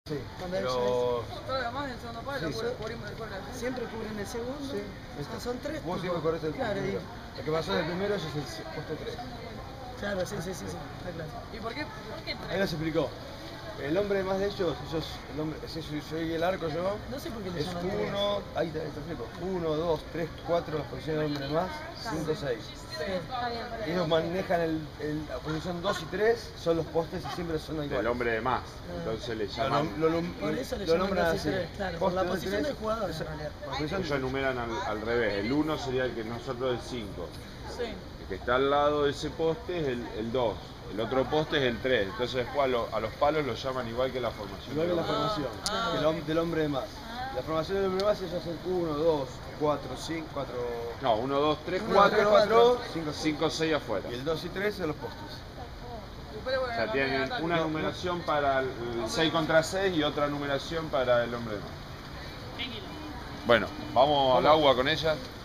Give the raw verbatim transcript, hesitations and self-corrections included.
Sí, Cuando ella pero... Todo lo más del segundo palo, Sí, sí. cubrimos el cuerpo. es- siempre cubren el segundo. Sí, O sea, son tres. Vos tipos. siempre corres el Claro, primero. y- Lo que pasó del primero ese es el puesto tres. claro, sí, sí, sí, sí, está claro. ¿Y por qué? ¿Por qué Ahí tres? nos explicó. El hombre más de ellos, ellos el hombre, si soy, soy el arco yo, No sé por qué le es llaman tres. uno, ahí te, te explico, uno, dos, tres, cuatro, las posiciones del hombre más, cinco, seis. Sí. Y ellos manejan el, el, la posición dos y tres, son los postes y siempre son iguales. Del hombre de más. Entonces le llaman. Lo, lo, lo, Por eso le lo llaman nombran dos y así. tres, claro, por la Poste dos y posición tres, del jugador, esa- en realidad. por la posición- Ellos enumeran al, al revés. El uno sería el que nosotros el cinco. Sí. El que está al lado de ese poste es el, el dos. El otro poste es el tres. Entonces después a, lo- a los palos los llaman igual que la formación. Igual que la del hombre. formación, Ah. del, hom- del hombre de más. La formación del hombre de más ellos hacen uno, dos, cuatro, cinco, cuatro... No, uno, dos, tres, uno, cuatro, tres, cuatro, cinco, cinco, seis afuera. Y el dos y tres son los postes. Después le O ponen sea, la tienen bandera de una ataque. numeración para el seis contra seis y otra numeración para el hombre de más. Bueno, vamos al agua con ella.